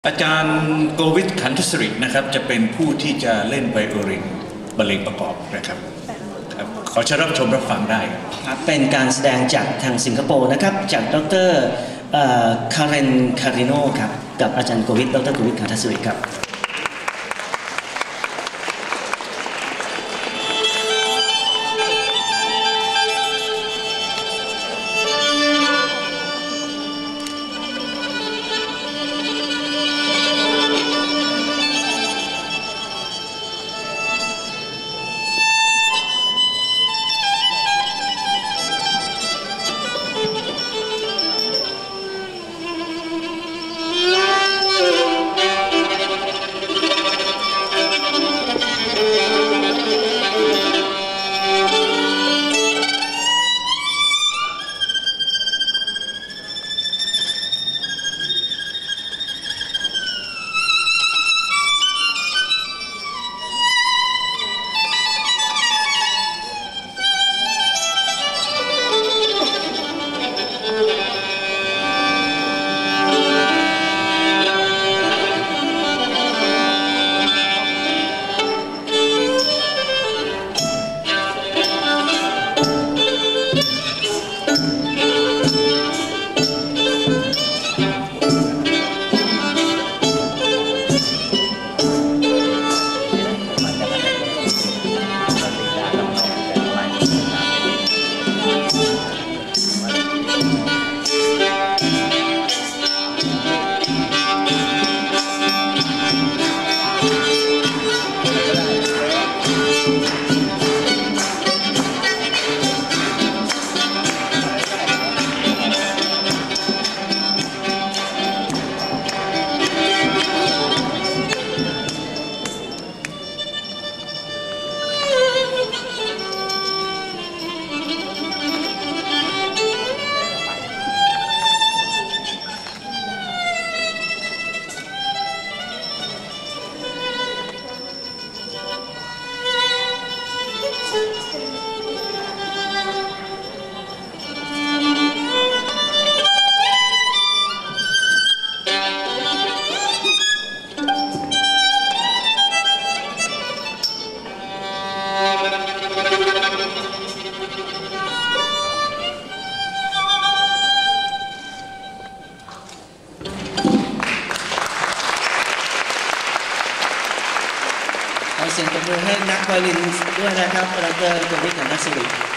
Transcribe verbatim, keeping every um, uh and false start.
อาจารย์โกวิทขันทศรินะครับจะเป็นผู้ที่จะเล่นไวโอลินบรรเลงประกอบนะครับครับขอเชิญรับชมรับฟังได้ครับเป็นการแสดงจากทางสิงคโปร์นะครับจากดรคาเรนคาริโนครับกับอาจารย์โกวิทดรโกวิทขันทศริครับขอเสียงปรบมือให้นักไวโอลินด้วยนะครับดรโกวิทขันทศริ